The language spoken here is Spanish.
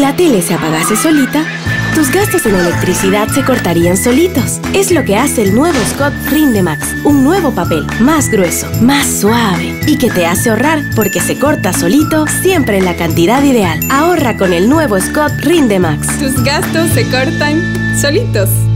la tele se apagase solita, tus gastos en electricidad se cortarían solitos. Es lo que hace el nuevo Scott Rindemax. Un nuevo papel, más grueso, más suave y que te hace ahorrar porque se corta solito siempre en la cantidad ideal. Ahorra con el nuevo Scott Rindemax. Tus gastos se cortan solitos.